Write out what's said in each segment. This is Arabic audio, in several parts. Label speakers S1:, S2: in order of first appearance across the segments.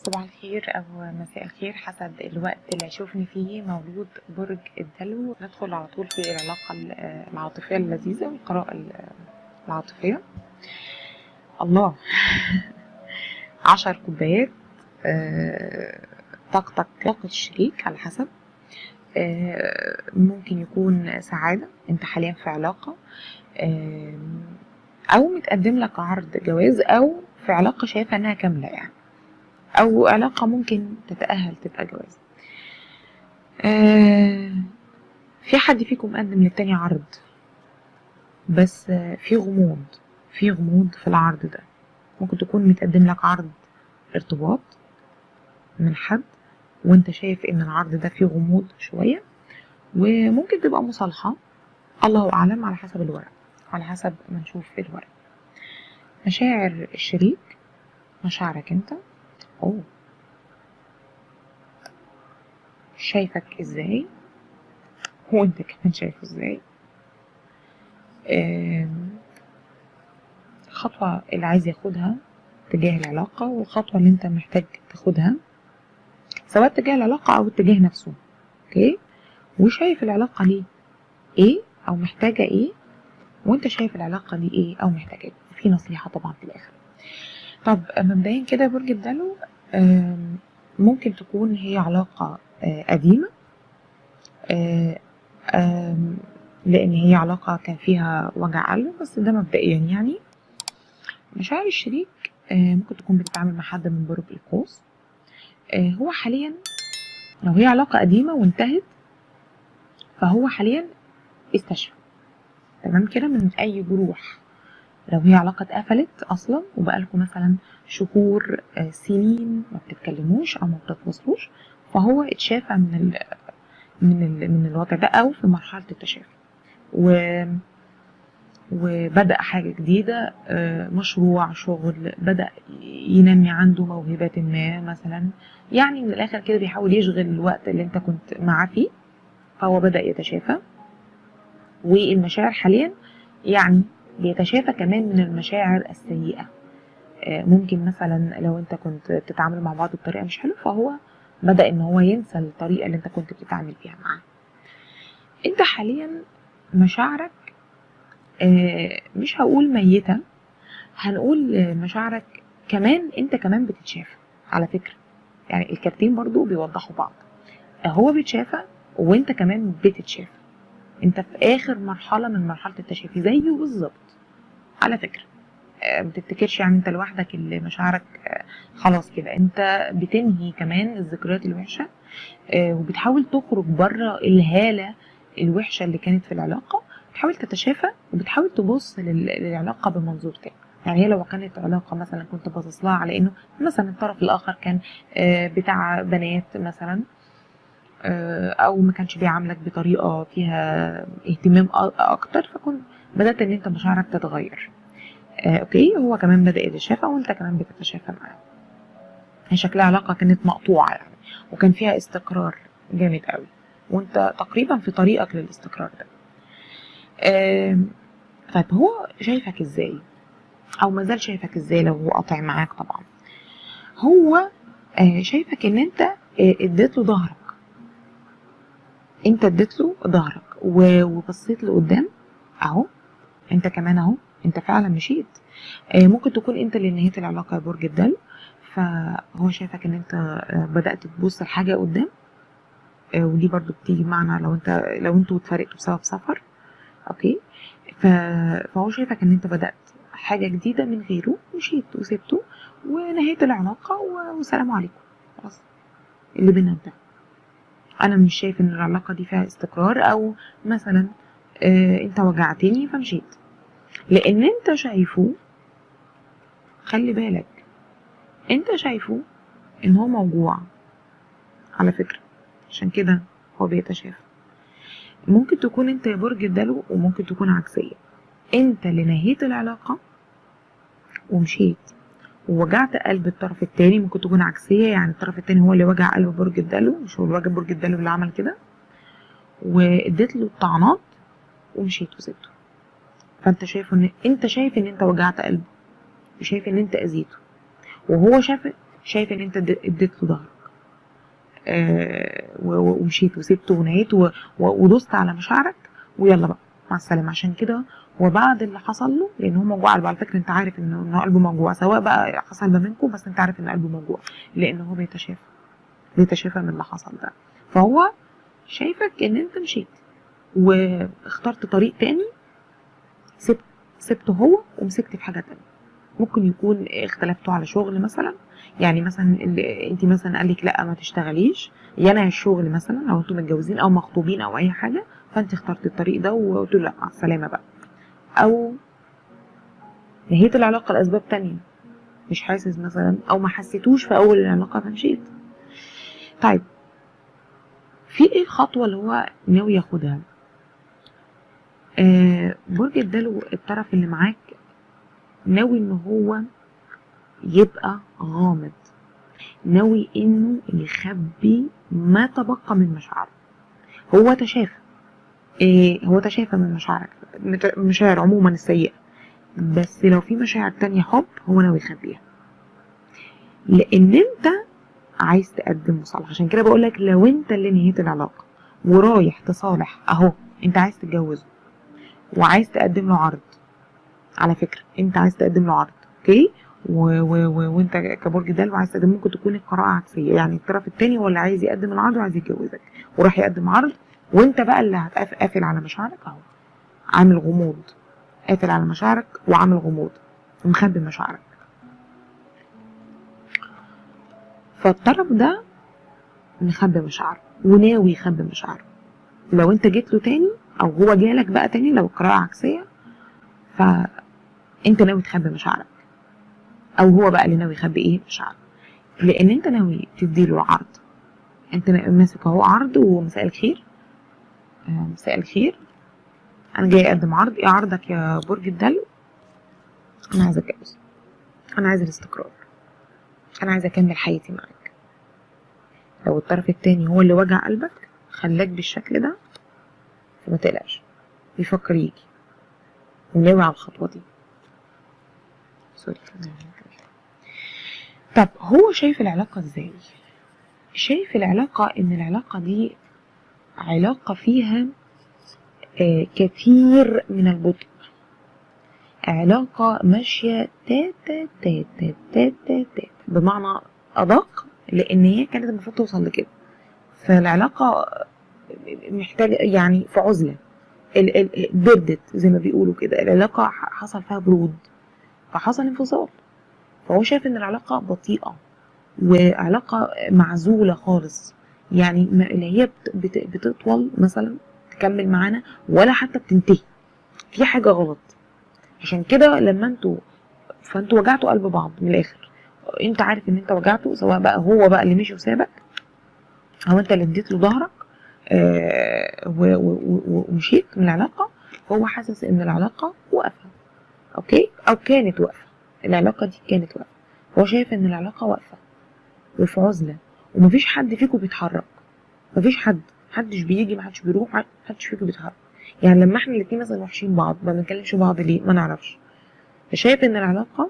S1: صباح الخير أو مساء الخير حسب الوقت اللي هيشوفني فيه مولود برج الدلو. ندخل على طول في العلاقة العاطفية اللذيذة والقراءة العاطفية. الله 10 كوبايات. طاقتك طاقة الشريك على حسب. ممكن يكون سعادة، انت حاليا في علاقة، او متقدم لك عرض جواز، او في علاقة شايفة انها كاملة يعني، او علاقة ممكن تتأهل تبقى جواز. في حد فيكم مقدم للتاني عرض، بس في غموض في العرض ده. ممكن تكون متقدم لك عرض ارتباط من حد، وانت شايف ان العرض ده فيه غموض شوية، وممكن تبقى مصالحة، الله اعلم، على حسب الورق، على حسب ما نشوف الورق. مشاعر الشريك، مشاعرك انت، شايفك ازاي، وانت كمان شايفه ازاي. الخطوة اللي عايز ياخدها تجاه العلاقة، والخطوة اللي انت محتاج تاخدها سواء تجاه العلاقة او اتجاه نفسه. اوكي، وشايف العلاقة دي ايه او محتاجة ايه، وانت شايف العلاقة دي ايه او محتاجة ايه. في نصيحة طبعا في الاخر. طب مبدئيا كده برج الدلو، ممكن تكون هي علاقة قديمة، لان هي علاقة كان فيها وجع قلب، بس ده مبدئيا يعني. مشاعر الشريك ممكن تكون بتتعامل مع حد من برج القوس. هو حاليا لو هي علاقة قديمة وانتهت، فهو حاليا استشفى تمام كده من اي جروح. لو هي علاقة اتقفلت اصلا وبقالكم مثلا شهور، سنين ما بتتكلموش او ما بتتواصلوش، فهو اتشافى من الوضع ده، او في مرحلة التشافي، وبدأ حاجة جديدة، مشروع، شغل، بدأ ينمي عنده موهبة ما مثلا، يعني من الآخر كده بيحاول يشغل الوقت اللي انت كنت معاه فيه، فهو بدأ يتشافى. والمشاعر حاليا يعني بيتشافى كمان من المشاعر السيئة. ممكن مثلا لو انت كنت بتتعامل مع بعض بطريقة مش حلوة، فهو بدأ ان هو ينسى الطريقة اللي انت كنت بتتعامل فيها معاه. انت حاليا مشاعرك مش هقول ميتة، هنقول مشاعرك كمان، انت كمان بتتشافى على فكرة. يعني الكارتين برضو بيوضحوا بعض، هو بيتشافى وانت كمان بتتشافى. انت في اخر مرحلة من مرحلة التشافي زيه بالظبط على فكرة. ما تفتكرش يعني انت لوحدك اللي مشاعرك خلاص كده. انت بتنهي كمان الذكريات الوحشة، وبتحاول تخرج بره الهالة الوحشة اللي كانت في العلاقة، بتحاول تتشافى وبتحاول تبص للعلاقة بمنظور تاني. يعني هي لو كانت علاقة مثلا كنت باصص لها على انه مثلا الطرف الاخر كان بتاع بنات مثلا، او ما كانش بيعاملك بطريقة فيها اهتمام اكتر، فكنت بدأت ان انت مشاعرك تتغير. اوكي، هو كمان بدأ يتشافى وانت كمان بتتشافى معاه. هي شكلها علاقة كانت مقطوعة يعني، وكان فيها استقرار جامد قوي، وانت تقريبا في طريقك للاستقرار ده. طيب هو شايفك ازاي، او مازال شايفك ازاي لو هو قاطع معاك؟ طبعا هو شايفك ان انت اديت له ظهرك، انت اديت له ظهرك وبصيت لقدام اهو. انت كمان اهو، انت فعلا مشيت. ممكن تكون انت اللي نهيت العلاقة يا برج الدلو، فهو شايفك ان انت بدأت تبص لحاجة قدام. ودي برضو بتيجي معنا لو انتوا اتفرقتوا بسبب سفر. اوكي، فهو شايفك ان انت بدأت حاجة جديدة من غيره، مشيت وسبته ونهيت العلاقة والسلام عليكم، خلاص اللي بينا انتهى. انا مش شايف ان العلاقة دي فيها استقرار، او مثلا انت وجعتني فمشيت، لان انت شايفه، خلي بالك، انت شايفه ان هو موجوع على فكرة، عشان كده هو بيتشافى. ممكن تكون انت يا برج الدلو، وممكن تكون عكسية، انت اللي نهيت العلاقة ومشيت ووجعت قلب الطرف التاني. ممكن تكون عكسية، يعني الطرف التاني هو اللي وجع قلب برج الدلو، مش هو اللي وجع برج الدلو اللي عمل كده، واديت له الطعنات ومشيت وسبته. فانت شايف ان انت وجعت قلبه، وشايف ان انت اذيته، وهو شايف ان انت اديت له ظهرك ومشيت وسبته ونهيت ودوست على مشاعرك ويلا بقى مع السلامه. عشان كده وبعد اللي حصل له، لان هو موجوع قلبه على فكره، انت عارف انه قلبه موجوع، سواء بقى حصل ما بينكم، بس انت عارف ان قلبه موجوع لان هو بيتشافى من اللي حصل ده. فهو شايفك ان انت مشيت واخترت طريق تاني، سبته هو ومسكت في حاجه تانيه. ممكن يكون اختلفتوا على شغل مثلا، يعني مثلا انت مثلا قال لك لا ما تشتغليش، ينهي الشغل مثلا، او انتوا متجوزين او مخطوبين او اي حاجه، فانت اخترت الطريق ده وقلت له لا مع السلامه بقى، او نهيت العلاقه لاسباب تانية، مش حاسس مثلا او ما حسيتوش في اول العلاقه فمشيت. طيب في ايه الخطوه اللي هو ناوي ياخدها؟ برج الدلو الطرف اللي معاك ناوي ان هو يبقى غامض، ناوي انه يخبي ما تبقى من مشاعره. هو تشافى، هو تشافى من مشاعرك، مشاعر عموما السيئة، بس لو في مشاعر تانية حب هو ناوي يخبيها، لان انت عايز تقدم مصالحة. عشان كده بقولك لو انت اللي نهيت العلاقة ورايح تصالح، اهو انت عايز تتجوزه وعايز تقدم له عرض، على فكرة انت عايز تقدم له عرض، اوكي، وانت كبرج دلو عايز تقدم، ممكن تكون القراءة عكسية، يعني الطرف التاني هو اللي عايز يقدم العرض وعايز يتجوزك وراح يقدم عرض، وانت بقى اللي هتقفل على مشاعرك، اهو عامل غموض، قافل على مشاعرك وعامل غموض ومخبي مشاعرك. فالطرف ده مخبي مشاعره وناوي يخبي مشاعره. لو انت جيت له تاني او هو جالك بقى تاني، لو القراءة عكسية، فانت ناوي تخبي مشاعرك، او هو بقى اللي ناوي يخبي ايه مشاعره، لان انت ناوي تديله عرض. انت ماسك اهو عرض، ومساء الخير، مساء الخير، انا جاي اقدم عرض. ايه عرضك يا برج الدلو؟ انا عايزه اتجوز، انا عايزه الاستقرار، انا عايزه اكمل حياتي معاك. لو الطرف التاني هو اللي وجع قلبك خلاك بالشكل ده، فما تقلقش، بيفكر يجي وناوي على الخطوه دي. سوري. طب هو شايف العلاقه ازاي؟ شايف العلاقه ان العلاقه دي علاقه فيها كثير من البطء، علاقة ماشية تاتا تاتا تاتا تاتا، بمعنى أدق، لأن هي كانت المفروض توصل لكده. فالعلاقة محتاجة يعني في عزلة، بردت زي ما بيقولوا كده، العلاقة حصل فيها برود فحصل انفصال. فهو شايف إن العلاقة بطيئة وعلاقة معزولة خالص، يعني اللي هي بتطول مثلا تكمل معانا ولا حتى بتنتهي، في حاجة غلط. عشان كده لما فانتوا وجعتوا قلب بعض من الاخر، انت عارف ان انت وجعته، سواء بقى هو بقى اللي مشي وسابك او انت اللي اديت له ظهرك ومشيت من العلاقه، فهو حاسس ان العلاقه واقفه، اوكي، او كانت واقفه، العلاقه دي كانت واقفه. هو شايف ان العلاقه واقفه وفي عزله، ومفيش حد فيكم بيتحرك، مفيش محدش بيجي، محدش بيروح، محدش فيكم بيتحرك. يعني لما احنا الاتنين مثلا وحشين بعض ما بنكلمش بعض ليه؟ ما نعرفش. فشايف ان العلاقه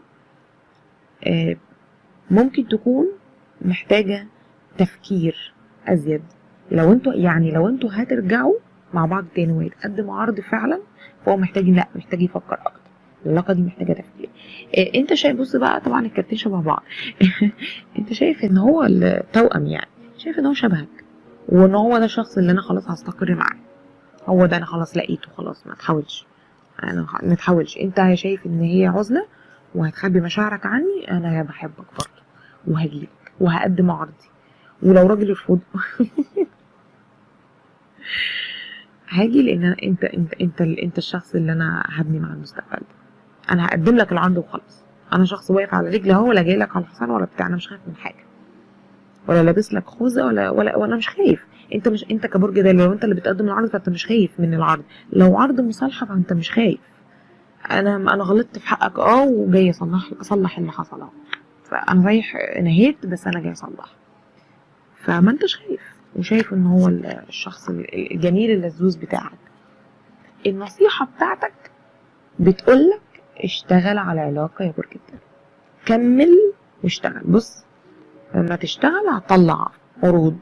S1: ممكن تكون محتاجة تفكير أزيد. لو انتوا هترجعوا مع بعض تاني ويتقدم عرض فعلا، فهو محتاج يفكر أكتر. العلاقة دي محتاجة تفكير. انت شايف، بص بقى، طبعا الكارتين شبه بعض. انت شايف ان هو التوأم، يعني شايف ان هو شبهك، وان هو ده الشخص اللي انا خلاص هستقر معاه، هو ده انا خلاص لقيته، خلاص ما تحاولش. انت شايف ان هي عزلة وهتخبي مشاعرك عني، انا بحبك برضه وهجيلك وهقدم عرضي، ولو راجل يرفض هاجي، لان انت الشخص اللي انا هبني مع المستقبل ده. انا هقدم لك العرض وخلاص، انا شخص واقف على رجلي اهو، ولا جاي لك على الحصان ولا بتاع، انا مش خايف من حاجه، ولا لابس لك خوذه ولا مش خايف. انت كبرج ده، لو انت اللي بتقدم العرض فانت مش خايف من العرض، لو عرض مصالحه فانت مش خايف. انا غلطت في حقك وجاي اصلح اللي حصل اهو، فانا رايح نهيت بس انا جاي اصلح. فما انتش خايف، وشايف ان هو الشخص الجميل اللذوذ بتاعك. النصيحه بتاعتك بتقولك اشتغل على العلاقه يا برج الدلو، كمل واشتغل. بص، لما تشتغل هتطلع عروض،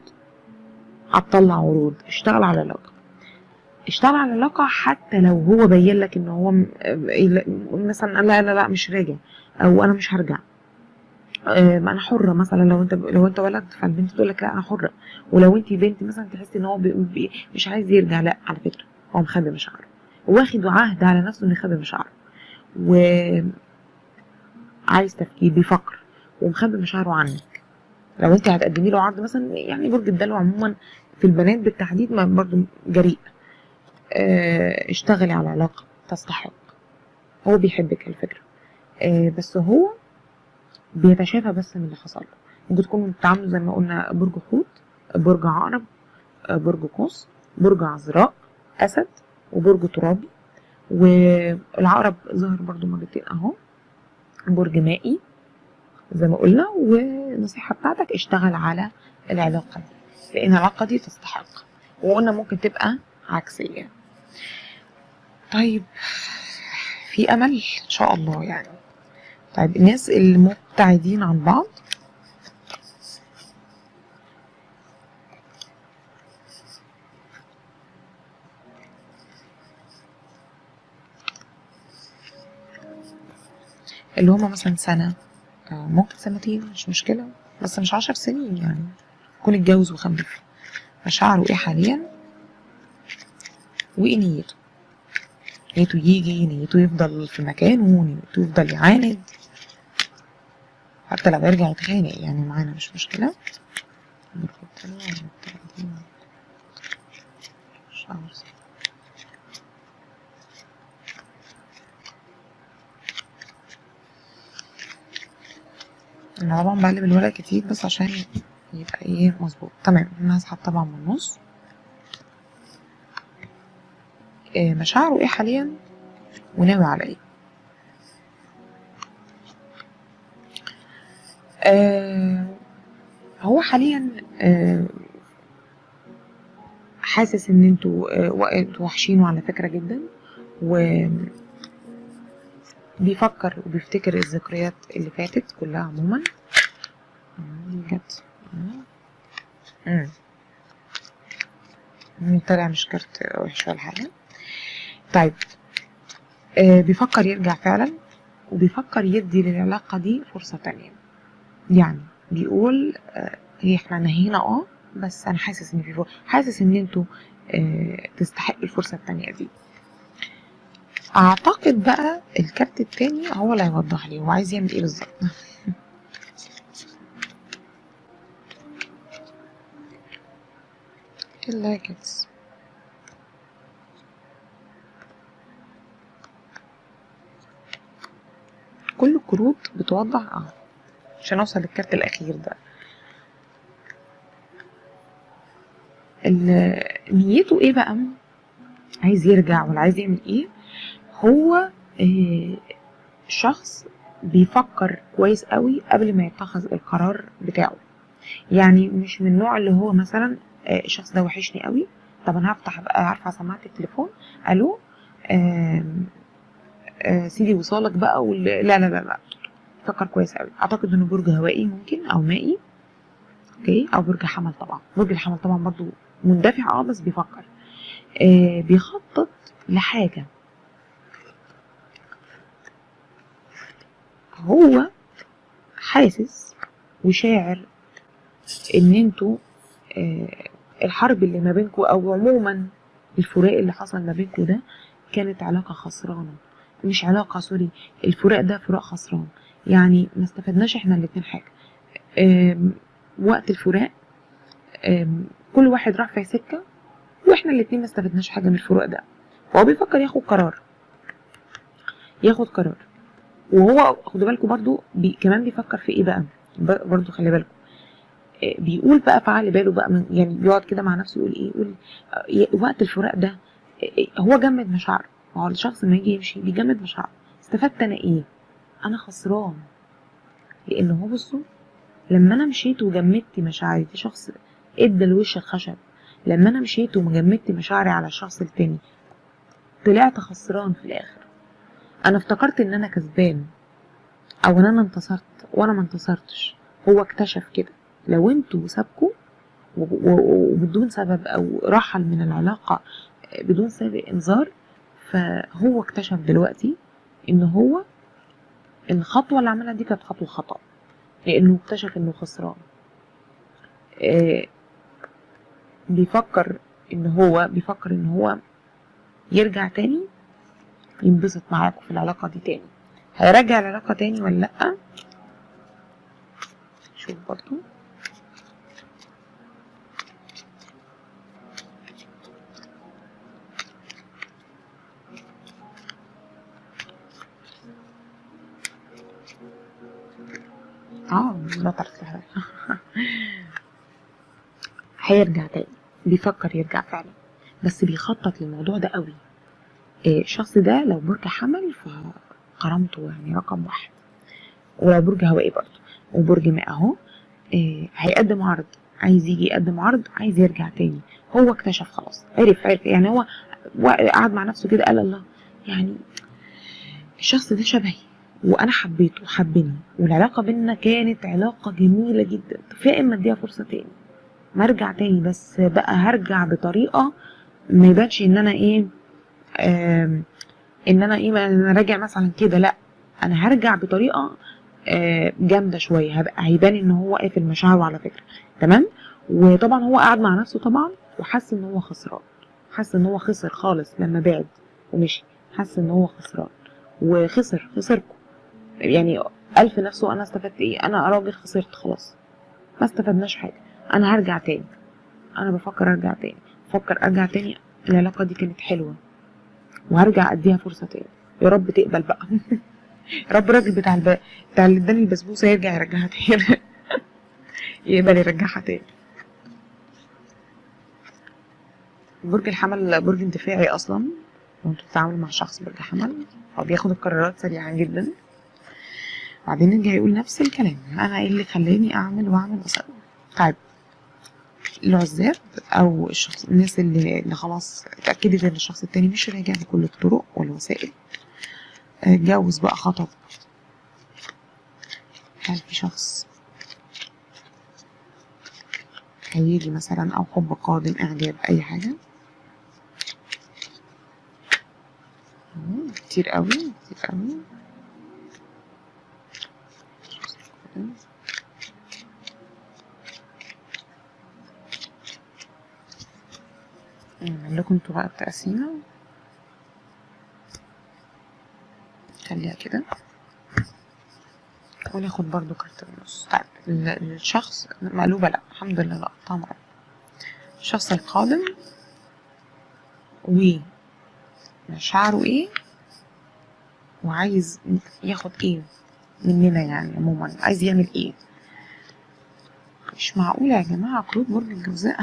S1: اشتغل على العلاقة، اشتغل على العلاقة حتى لو هو بين لك ان هو مثلا لا لا لا مش راجع، او انا مش هرجع. ما انا حرة مثلا، لو انت ولد فالبنت تقول لك لا انا حرة، ولو انت بنت مثلا تحسي ان هو مش عايز يرجع، لا على فكرة هو مخبي مشاعره، واخد عهد على نفسه انه يخبي مشاعره، وعايز تفكير، بيفكر ومخبي مشاعره عنك. لو انت هتقدمي له عرض مثلا، يعني برج الدلو عموما في البنات بالتحديد ما برضو جريء، اشتغلي على علاقة تستحق، هو بيحبك الفكرة، بس هو بيتشافى بس من اللي حصل له. ممكن تكونوا بتتعاملوا زي ما قلنا برج حوت، برج عقرب، برج قوس، برج عذراء، اسد، وبرج ترابي، والعقرب ظهر برضو مرتين اهو، برج مائي زي ما قلنا. والنصيحة بتاعتك اشتغل على العلاقة دي، لان العلاقة دي تستحق، وقلنا ممكن تبقى عكسية. طيب في امل ان شاء الله يعني. طيب الناس المبتعدين عن بعض، اللي هما مثلا سنة، ممكن سنتين مش مشكلة، بس مش 10 سنين يعني، يكون اتجوز وخلف. مشاعره ايه حاليا وايه نيته؟ نيته يجي، نيته يفضل في مكانه، نيته يفضل يعاند، حتى لو يرجع يتخانق يعني معانا مش مشكلة. انا طبعا بقلب الورق كتير بس عشان يبقى ايه مظبوط. تمام، انا هسحب طبعا من النص. مشاعره ايه حاليا وناوي على ايه؟ هو حاليا حاسس ان انتوا وحشينه على فكرة جدا، وبيفكر وبيفتكر الذكريات اللي فاتت كلها عموما. طلع مش كارت وحش ولا حاجة. طيب بيفكر يرجع فعلا، وبيفكر يدي للعلاقة دي فرصة تانية. يعني بيقول هي احنا نهينا بس انا حاسس ان في فرصة، حاسس ان انتوا تستحقوا الفرصة التانية دي. اعتقد بقى الكارت التاني هو اللي هيوضح لي هو عايز يعمل ايه بالظبط. اللاكتس كل الكروت بتوضح عشان اوصل للكارت الاخير ده. نيته ايه بقى؟ عايز يرجع ولا عايز يعمل ايه؟ هو شخص بيفكر كويس قوي قبل ما يتخذ القرار بتاعه. يعني مش من النوع اللي هو مثلا الشخص ده وحشني قوي، طب انا هفتح بقى عارفه سماعه التليفون، الو سيدي وصالك بقى لا لا لا لا، فكر كويس قوي. اعتقد انه برج هوائي ممكن او مائي، اوكي، او برج حمل. طبعا برج الحمل طبعا برضو مندفع بس بيفكر، بيخطط لحاجه. هو حاسس وشاعر ان انتوا الحرب اللي ما بينكوا او عموما الفراق اللي حصل ما بينكوا ده كانت علاقة خسرانة، مش علاقة سوري، الفراق ده فراق خسران، يعني ما استفدناش احنا الاتنين حاجة. وقت الفراق كل واحد راح في سكة، واحنا الاتنين ما استفدناش حاجة من الفراق ده. فهو بيفكر ياخد قرار. وهو خدوا بالكم برضو كمان بيفكر في ايه بقى، برضو خلي بالكم بيقول بقى فعل باله بقى يعني بيقعد كده مع نفسه يقول ايه، يقول وقت الفراق ده هو جمد مشاعره. هو الشخص لما يجي يمشي بيجمد مشاعره. استفدت انا ايه؟ انا خسران، لان هو بصوا لما انا مشيت وجمدت مشاعري في شخص ادى الوش الخشب، لما انا مشيت وجمدت مشاعري على الشخص التاني طلعت خسران في الاخر. انا افتكرت ان انا كسبان او ان انا انتصرت وانا ما انتصرتش. هو اكتشف كده لو انتوا سابكوا وبدون سبب او رحل من العلاقة بدون سابق انذار، فهو اكتشف دلوقتي ان هو الخطوة اللي عملها دي كانت خطوة خطأ، لانه اكتشف انه خسران. بيفكر ان هو يرجع تاني ينبسط معاكم في العلاقة دي تاني. هيرجع العلاقة تاني ولا لأ؟ شوف برضو. لا ترسل. هيرجع تاني، بيفكر يرجع فعلا، بس بيخطط للموضوع ده قوي. الشخص ده لو برج حمل فكرامته يعني رقم 1، ولو برج هوائي برضه وبرج ماء اهو. هيقدم عرض، عايز يجي يقدم عرض، عايز يرجع تاني. هو اكتشف خلاص، عرف يعني. هو قعد مع نفسه كده قال الله، يعني الشخص ده شبهي وانا حبيته وحبني والعلاقه بينا كانت علاقه جميله جدا، فاما اديها فرصه تاني، ما ارجع تاني، بس بقى هرجع بطريقه ما يبانش ان انا ايه، ان انا ايه، ما انا راجع مثلا كده، لا انا هرجع بطريقه جامده شويه، هيبان ان هو قافل مشاعره على فكره. تمام. وطبعا هو قعد مع نفسه طبعا وحس ان هو خسران، حس ان هو خسر خالص لما بعد ومشي، حس ان هو خسران خسركم يعني. قال في نفسه انا استفدت ايه؟ انا راجل خسرت خلاص، ما استفدناش حاجه، انا هرجع تاني. انا بفكر ارجع تاني، العلاقه دي كانت حلوه وهرجع اديها فرصه تاني. يا رب تقبل بقى. يا رب الراجل بتاع اللي اداني البسبوسه يرجع يرجعها تاني. يقبل يرجعها تاني. برج الحمل برج اندفاعي اصلا، وانتوا بتتعاملوا مع شخص برج حمل هو بياخد القرارات سريعا جدا، بعدين يرجع يقول نفس الكلام، انا ايه اللي خلاني اعمل واعمل واسوي. طيب العزاب او الناس اللي خلاص اتاكدت ان الشخص التاني مش راجع بكل الطرق والوسائل، اتجوز بقى، خطب، هل في شخص هيجي مثلا او حب قادم، اعجاب، اي حاجه؟ كتير قوي كتير قوي. نعمل لكم انتوا بقى التقسيمه، خليها كده وناخد برضو كارت النص. طيب الشخص مقلوبه، لا الحمد لله، لا طبعا. الشخص القادم ومشاعره ايه وعايز ياخد ايه مننا، يعني عموما عايز يعمل ايه. مش معقولة يا جماعة قلوب برج الجوزاء.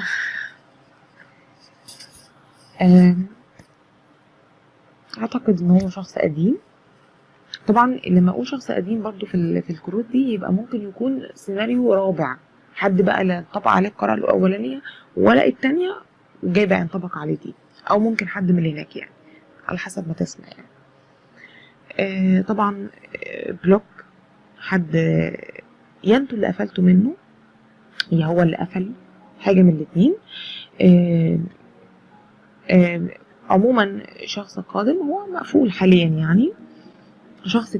S1: اعتقد ان هو شخص قديم. طبعا لما اقول شخص قديم برضو في الكروت دي يبقى ممكن يكون سيناريو رابع، حد بقى لا ينطبق عليه القراءة الاولانية ولا التانية وجاي بقى ينطبق عليه دي، او ممكن حد من اللي هناك يعني، على حسب ما تسمع يعني. طبعا بلوك، حد يا انتوا اللي قفلتوا منه يا هو اللي قفل، حاجة من الاتنين. عموما شخص قادم هو مقفول حاليا، يعني شخص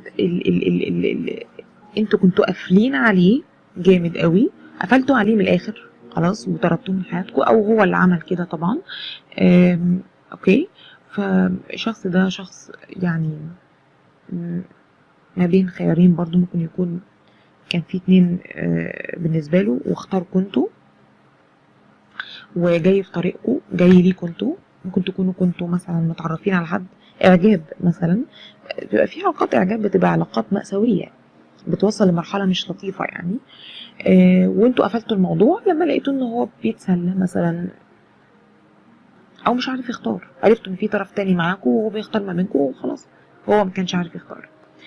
S1: انتوا كنتوا قافلين عليه جامد قوي، قفلتوا عليه من الاخر خلاص وطردتوه من حياتكم، او هو اللي عمل كده طبعا. اوكي. فالشخص ده شخص يعني ما بين خيارين برضو، ممكن يكون كان في اتنين بالنسبة له واختاركم انتوا وجاي في طريقكم، جاي ليكوا انتوا. ممكن تكونوا كنتوا مثلا متعرفين على حد اعجاب مثلا، بيبقى في علاقات اعجاب بتبقى علاقات مأساوية بتوصل لمرحلة مش لطيفة يعني. وانتوا قفلتوا الموضوع لما لقيتوا ان هو بيتسلى مثلا او مش عارف يختار، عرفتوا ان في طرف تاني معاكم وهو بيختار ما بينكم وخلاص، هو ما كانش عارف يختار.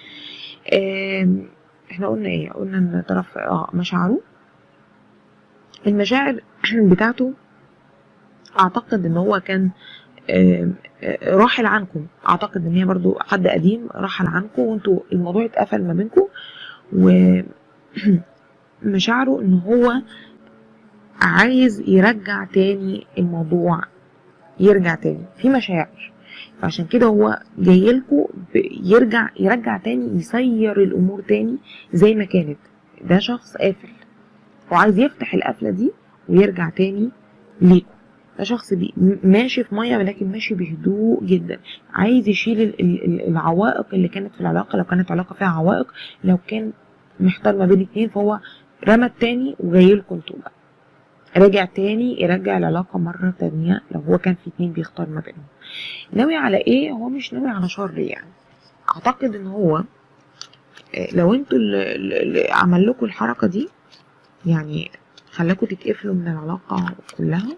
S1: احنا قلنا ايه؟ قلنا ان طرف مشاعره، المشاعر بتاعته اعتقد ان هو كان راحل عنكم، اعتقد ان هي برضو حد قديم راحل عنكم وانتوا الموضوع اتقفل ما بينكم وما مشاعره ان هو عايز يرجع تاني الموضوع، يرجع تاني في مشاعر. فعشان كده هو جايلكوا يرجع تاني، يسير الامور تاني زي ما كانت. ده شخص قافل وعايز يفتح القفله دي ويرجع تاني ليكوا. ده شخص ماشي في ميه، ولكن ماشي بهدوء جدا، عايز يشيل العوائق اللي كانت في العلاقه، لو كانت علاقه فيها عوائق، لو كان محتار ما بين اتنين، فهو رمى التاني وجايلكوا انتوا بقى، راجع تاني يرجع العلاقة مرة تانية لو هو كان في اتنين بيختار ما بينهم. ناوي على ايه؟ هو مش ناوي على شر يعني. اعتقد ان هو لو انتوا اللي عمل لكم الحركة دي، يعني خلاكوا تتقفلوا من العلاقة كلها،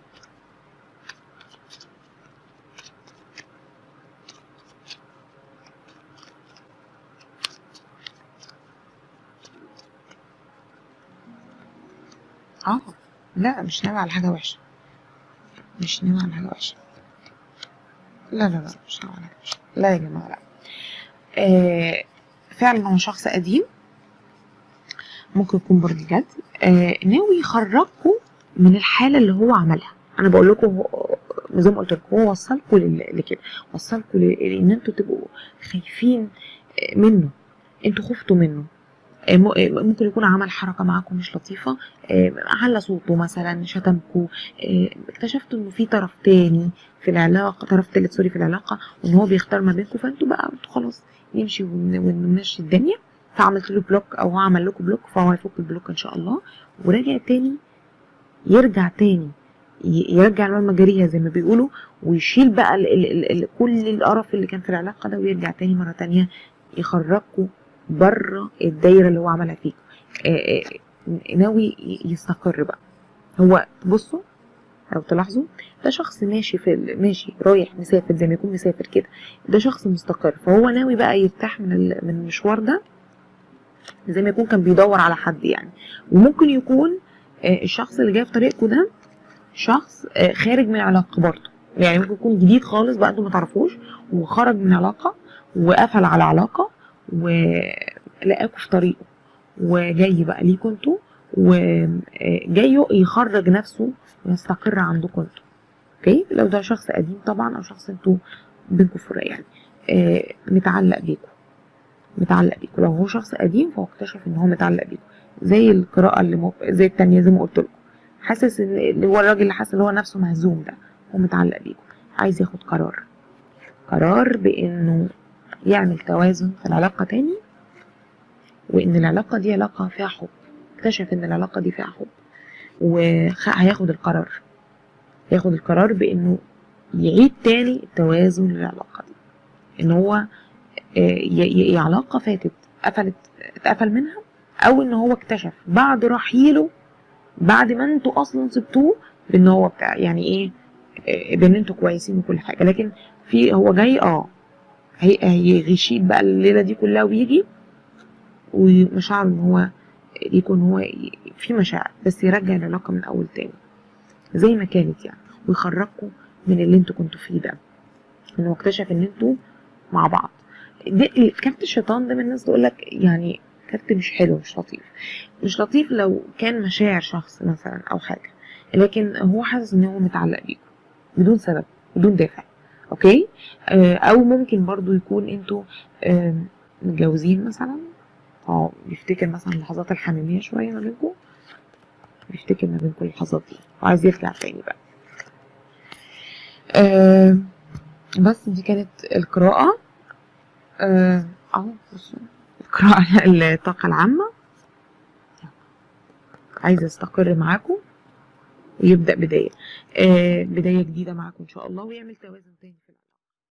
S1: اه لا مش ناوي على حاجة وحشة، مش ناوي على حاجة وحشة، لا لا لا مش ناوي على حاجة وحشة، لا يا جماعة لا. فعلا هو شخص قديم، ممكن يكون برج جد، ناوي يخرجكم من الحالة اللي هو عملها. انا بقول لكم زي ما قلت لكم، هو وصلكم لكده، وصلكم لان انتوا تبقوا خايفين منه، انتوا خفتوا منه. ممكن يكون عمل حركة معاكم مش لطيفة، على صوته مثلا، شتمكم، اكتشفتوا انه في طرف تاني في العلاقة، طرف تالت سوري في العلاقة، وان هو بيختار ما بينكم، فانتوا بقى انتوا خلاص نمشي ونمشي الدنيا، فعملت له بلوك او هو عمل لكم بلوك، فهو هيفك البلوك ان شاء الله، وراجع تاني، يرجع تاني يرجع الماء المجارية زي ما بيقولوا، ويشيل بقى كل القرف اللي كان في العلاقة ده، ويرجع تاني مرة تانية يخرجكم بره الدايرة اللي هو عملها فيكم. ناوي يستقر بقى. هو بصوا لو تلاحظوا، ده شخص ماشي ماشي رايح مسافر، زي ما يكون مسافر كده، ده شخص مستقر، فهو ناوي بقى يرتاح من المشوار ده، زي ما يكون كان بيدور على حد يعني. وممكن يكون الشخص اللي جاي في طريقكم ده شخص خارج من علاقة برضه، يعني ممكن يكون جديد خالص بقى انتوا ما تعرفوش، وخرج من علاقة وقفل على علاقة ولقاكوا في طريقه، وجاي بقى ليكوا انتوا، وجاي يخرج نفسه ويستقر عندكم انتوا. اوكي، لو ده شخص قديم طبعا، او شخص انتوا بينكم فراق يعني، متعلق بيكم، متعلق بيكم. لو هو شخص قديم فهو اكتشف ان هو متعلق بيكم، زي القراءة اللي زي التانية زي ما قلت لكم، حاسس ان اللي هو الراجل اللي حاسس ان هو نفسه مهزوم ده، هو متعلق بيكم، عايز ياخد قرار بانه يعمل توازن في العلاقة تاني، وان العلاقة دي علاقة فيها حب، اكتشف ان العلاقة دي فيها حب، وهياخد القرار، ياخد القرار بانه يعيد تاني التوازن للعلاقة دي، ان هو علاقة فاتت اتقفل منها، او ان هو اكتشف بعد رحيله، بعد ما انتوا اصلا سبتوه، بان هو بتاع يعني ايه، بان انتوا كويسين وكل حاجة، لكن في هو جاي هيغشيك بقى الليلة دي كلها، ويجي ومشاعر ان هو يكون هو في مشاعر، بس يرجع العلاقة من اول تاني زي ما كانت يعني، ويخرجكم من اللي انتوا كنتوا فيه ده، انه اكتشف ان انتوا مع بعض. كارت الشيطان ده من الناس تقول لك يعني كارت مش حلو، مش لطيف، مش لطيف لو كان مشاعر شخص مثلا او حاجه، لكن هو حاسس ان هو متعلق بيكم بدون سبب، بدون دافع. اوكي، او ممكن برضو يكون انتوا متجوزين مثلا، بيفتكر مثلا اللحظات الحميميه شويه ما بينكم، بيفتكر ما بينكم اللحظات دي وعايز يرجع تاني بقى. بس دي كانت القراءه. بصوا القراءة الطاقة العامة، عايزة يستقر معاكم ويبدأ بداية جديدة معاكم إن شاء الله، ويعمل توازن تاني في